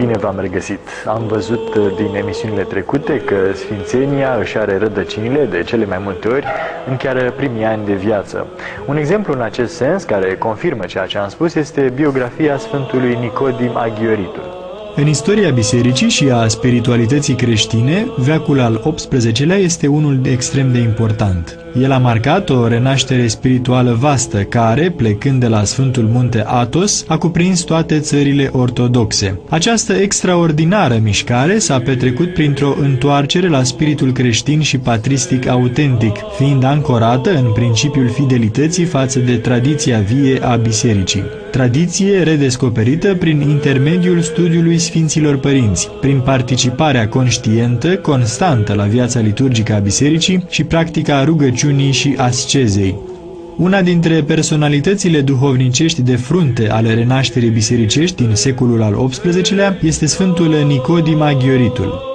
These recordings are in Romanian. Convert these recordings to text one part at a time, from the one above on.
bine v-am regăsit! Am văzut din emisiunile trecute că sfințenia își are rădăcinile de cele mai multe ori în chiar primii ani de viață. Un exemplu în acest sens, care confirmă ceea ce am spus, este biografia Sfântului Nicodim Aghioritul. În istoria bisericii și a spiritualității creștine, veacul al XVIII-lea este unul extrem de important. El a marcat o renaștere spirituală vastă care, plecând de la Sfântul Munte Athos, a cuprins toate țările ortodoxe. Această extraordinară mișcare s-a petrecut printr-o întoarcere la spiritul creștin și patristic autentic, fiind ancorată în principiul fidelității față de tradiția vie a bisericii. Tradiție redescoperită prin intermediul studiului Sfinților Părinți, prin participarea conștientă, constantă la viața liturgică a bisericii și practica rugăciunii și ascezei. Una dintre personalitățile duhovnicești de frunte ale renașterii bisericești din secolul al XVIII-lea este Sfântul Nicodim Aghioritul.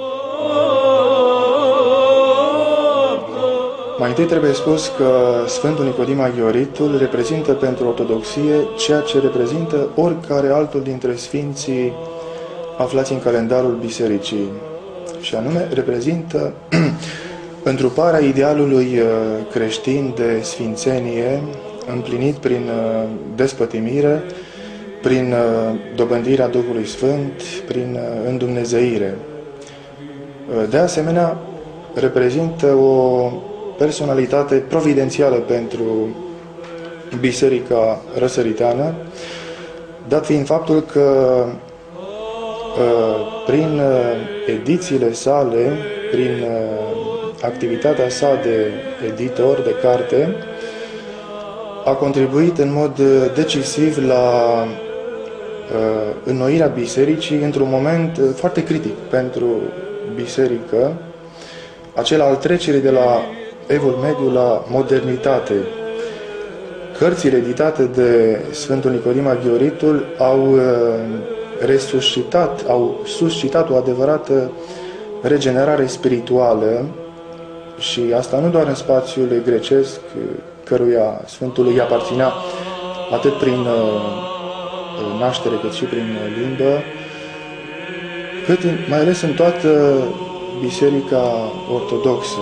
Mai întâi trebuie spus că Sfântul Nicodim Aghioritul reprezintă pentru ortodoxie ceea ce reprezintă oricare altul dintre sfinții aflați în calendarul bisericii, și anume reprezintă întruparea idealului creștin de sfințenie împlinit prin despătimire, prin dobândirea Duhului Sfânt, prin îndumnezeire. De asemenea, reprezintă o personalitate providențială pentru Biserica Răsăriteană, dat fiind faptul că prin edițiile sale, prin activitatea sa de editor de carte, a contribuit în mod decisiv la înnoirea bisericii într-un moment foarte critic pentru biserică, acela al trecerii de la Evul Mediu la modernitate. Cărțile editate de Sfântul Nicodim Aghioritul au suscitat o adevărată regenerare spirituală, și asta nu doar în spațiul grecesc, căruia Sfântului îi aparținea atât prin naștere cât și prin limbă, cât mai ales în toată Biserica Ortodoxă.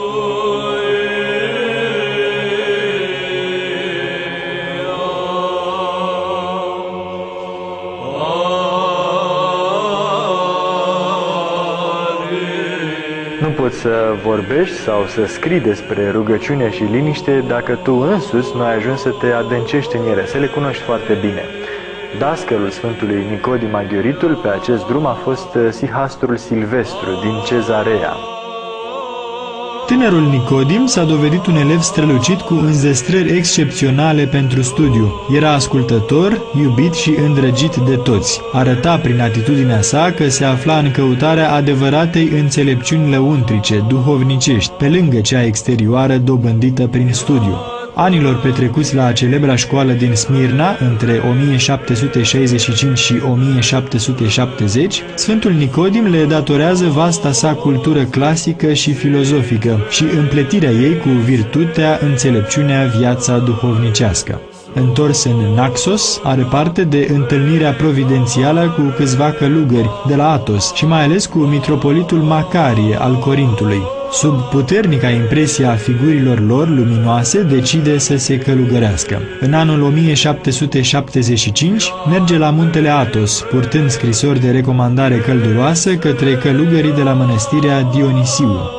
Nu poți să vorbești sau să scrii despre rugăciune și liniște dacă tu însuți nu ai ajuns să te adâncești în ele, să le cunoști foarte bine. Dascălul Sfântului Nicodim Aghioritul pe acest drum a fost Sihastrul Silvestru din Cezarea. Tânărul Nicodim s-a dovedit un elev strălucit cu înzestrări excepționale pentru studiu. Era ascultător, iubit și îndrăgit de toți. Arăta prin atitudinea sa că se afla în căutarea adevăratei înțelepciuni lăuntrice, duhovnicești, pe lângă cea exterioară dobândită prin studiu. Anilor petrecuți la celebra școală din Smirna, între 1765 și 1770, Sfântul Nicodim le datorează vasta sa cultură clasică și filozofică și împletirea ei cu virtutea, înțelepciunea, viața duhovnicească. Întors în Naxos, are parte de întâlnirea providențială cu câțiva călugări de la Athos și mai ales cu mitropolitul Macarie al Corintului. Sub puternica impresie a figurilor lor luminoase, decide să se călugărească. În anul 1775 merge la muntele Athos, purtând scrisori de recomandare călduroasă către călugării de la mănăstirea Dionisiu.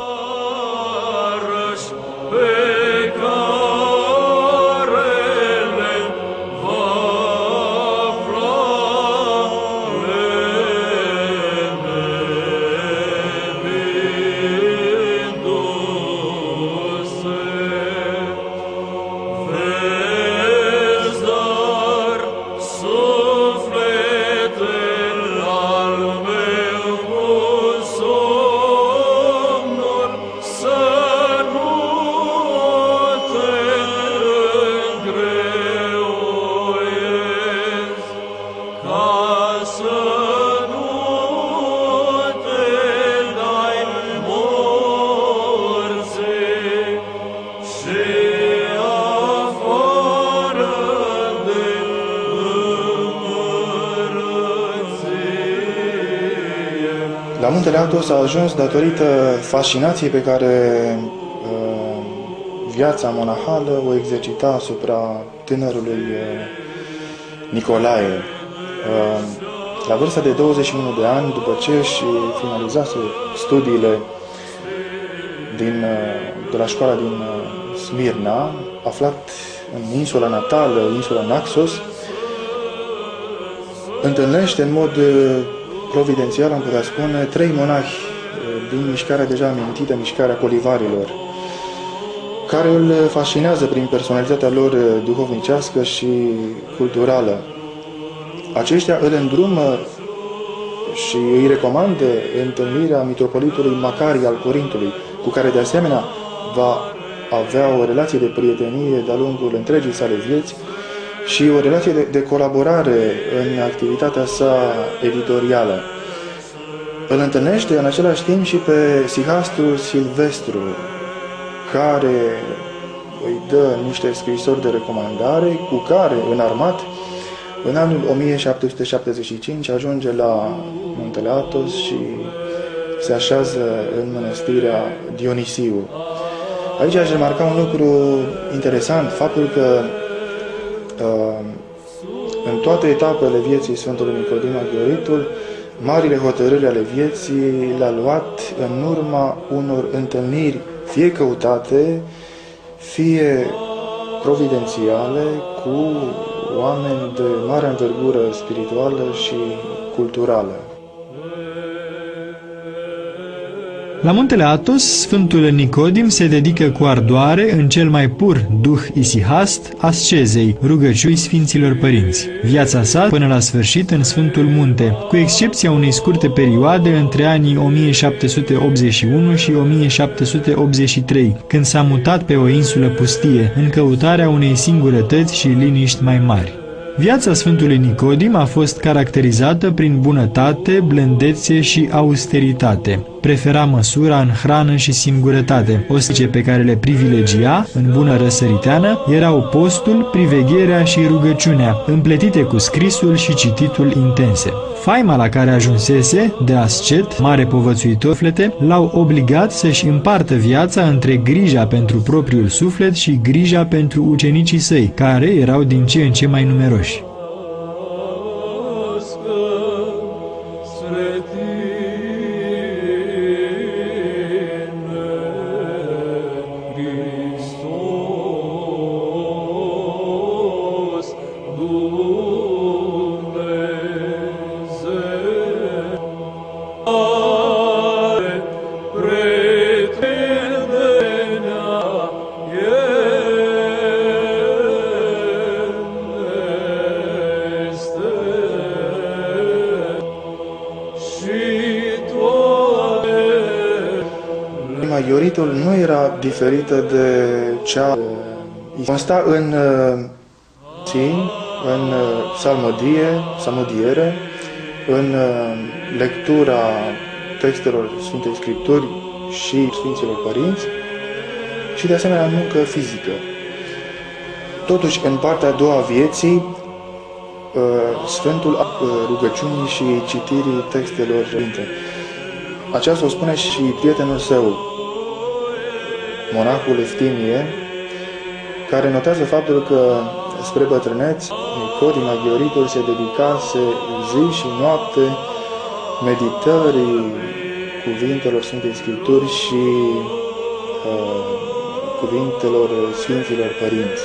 La Muntele Athos a ajuns datorită fascinației pe care viața monahală o exercita asupra tânărului Nicolae. La vârsta de 21 de ani, după ce își finalizase studiile de la școala din Smirna, aflat în insula natală, insula Naxos, întâlnește în mod providențial, am putea spune, 3 monahi din mișcarea deja amintită, mișcarea Colivarilor, care îl fascinează prin personalitatea lor duhovnicească și culturală. Aceștia îl îndrumă și îi recomandă întâlnirea mitropolitului Macarie al Corintului, cu care de asemenea va avea o relație de prietenie de-a lungul întregii sale vieți și o relație de colaborare în activitatea sa editorială. Îl întâlnește în același timp și pe Sihastru Silvestru, care îi dă niște scrisori de recomandare, cu care, înarmat, în anul 1775 ajunge la Muntele Athos și se așează în mănăstirea Dionisiu. Aici aș remarca un lucru interesant, faptul că în toate etapele vieții Sfântului Nicodim Aghioritul, marile hotărâri ale vieții le-a luat în urma unor întâlniri, fie căutate, fie providențiale, cu oameni de mare învergură spirituală și culturală. La Muntele Athos, Sfântul Nicodim se dedică cu ardoare în cel mai pur duh isihast ascezei, rugăciunii Sfinților Părinți. Viața sa până la sfârșit în Sfântul Munte, cu excepția unei scurte perioade între anii 1781 și 1783, când s-a mutat pe o insulă pustie, în căutarea unei singurătăți și liniști mai mari. Viața Sfântului Nicodim a fost caracterizată prin bunătate, blândețe și austeritate. Prefera măsura în hrană și singurătate. Ostice pe care le privilegia, în bună răsăriteană, erau postul, privegherea și rugăciunea, împletite cu scrisul și cititul intense. Faima la care ajunsese, de ascet, mare povățuitor suflete, l-au obligat să-și împartă viața între grija pentru propriul suflet și grija pentru ucenicii săi, care erau din ce în ce mai numeroși. Aghioritul nu era diferită de cea. Consta în psalmodiere, în lectura textelor Sfintei Scripturi și Sfinților Părinți și de asemenea muncă fizică. Totuși, în partea a doua vieții, Sfântul rugăciunii și citirii textelor Sfinte. Aceasta o spune și prietenul său, monahul Eftimie, care notează faptul că spre bătrâneț Nicodim Aghioritul se dedicase zi și noapte meditării cuvintelor Sfintei Scripturi și cuvintelor Sfinților Părinți.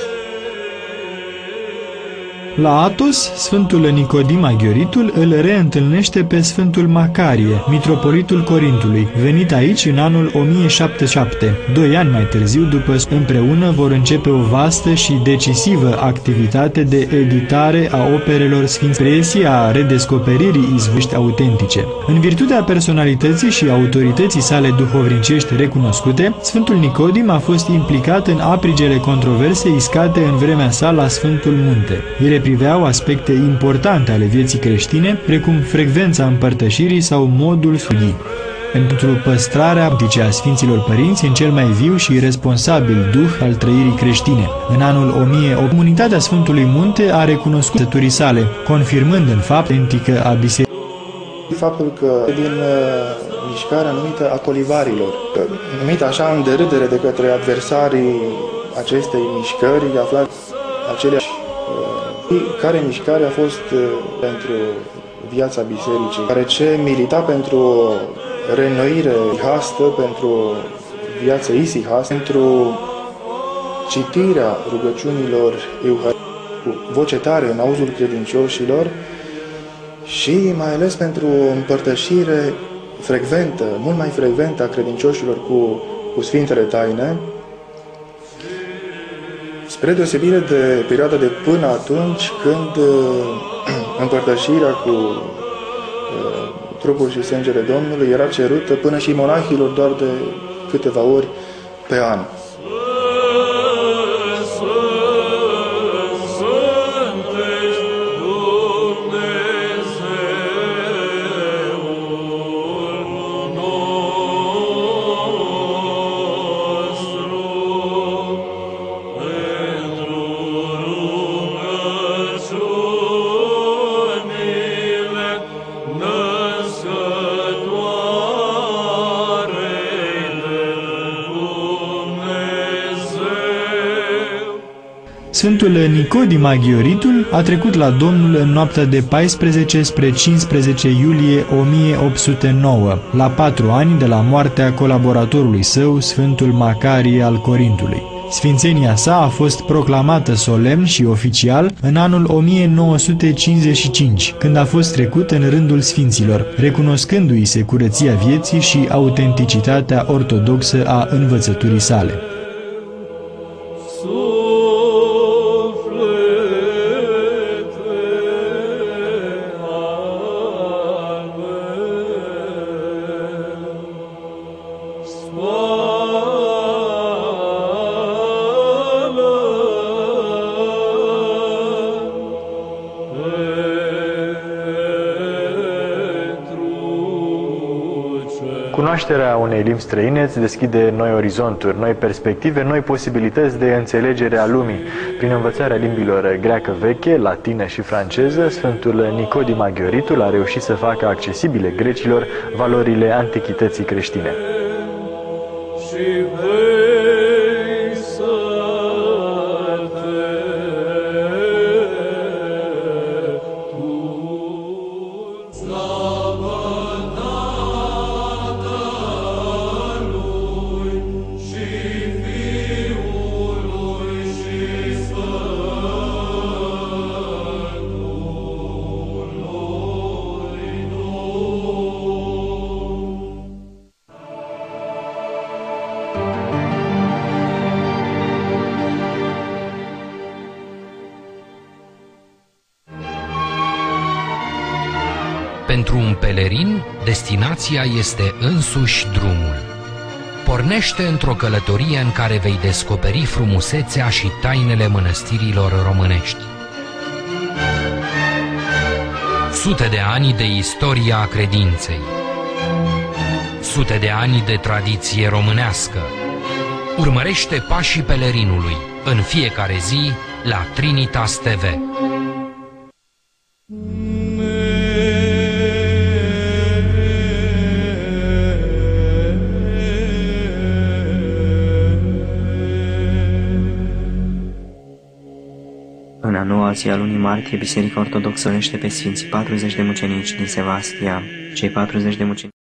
La Athos, Sfântul Nicodim Aghioritul îl reîntâlnește pe Sfântul Macarie, mitropolitul Corintului, venit aici în anul 1077. 2 ani mai târziu, împreună vor începe o vastă și decisivă activitate de editare a operelor sfinților, a redescoperirii izvoriști autentice. În virtutea personalității și autorității sale duhovnicești recunoscute, Sfântul Nicodim a fost implicat în aprigele controverse iscate în vremea sa la Sfântul Munte. Ele priveau aspecte importante ale vieții creștine, precum frecvența împărtășirii sau modul studiei. Pentru păstrarea practice a Sfinților Părinți în cel mai viu și responsabil duh al trăirii creștine. În anul 1008, comunitatea Sfântului Munte a recunoscut săturii sale, confirmând în fapt autentică a bisericii. Faptul că din mișcarea numită a colivarilor, numită așa în derâdere de către adversarii acestei mișcări, aflați aceleași care mișcare a fost pentru viața bisericii, care ce milita pentru o reînnoire ihastă, pentru viață isihastă, pentru citirea rugăciunilor cu voce tare în auzul credincioșilor și mai ales pentru o împărtășire frecventă, mult mai frecventă a credincioșilor cu Sfintele Taine, spre deosebire de perioada de până atunci, când împărtășirea cu trupul și sângele Domnului era cerută până și monahilor doar de câteva ori pe an. Sfântul Nicodim Aghioritul a trecut la Domnul în noaptea de 14 spre 15 iulie 1809, la 4 ani de la moartea colaboratorului său, Sfântul Macarie al Corintului. Sfințenia sa a fost proclamată solemn și oficial în anul 1955, când a fost trecut în rândul sfinților, recunoscându-i se curăția vieții și autenticitatea ortodoxă a învățăturii sale. Cunoașterea unei limbi străine îți deschide noi orizonturi, noi perspective, noi posibilități de înțelegere a lumii. Prin învățarea limbilor greacă veche, latină și franceză, Sfântul Nicodim Aghioritul a reușit să facă accesibile grecilor valorile antichității creștine. Pentru un pelerin, destinația este însuși drumul. Pornește într-o călătorie în care vei descoperi frumusețea și tainele mănăstirilor românești. Sute de ani de istoria credinței. Sute de ani de tradiție românească. Urmărește pașii pelerinului în fiecare zi la Trinitas TV. În a noua zi a lunii martie, Biserica Ortodoxă unește pe Sfinții 40 de mucenici din Sevastia. Cei 40 de mucenici